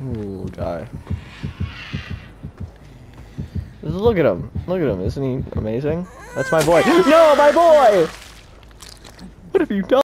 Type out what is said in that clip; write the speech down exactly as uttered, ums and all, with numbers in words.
Ooh, die. Just look at him. Look at him. Isn't he amazing? That's my boy. No, my boy! What have you done?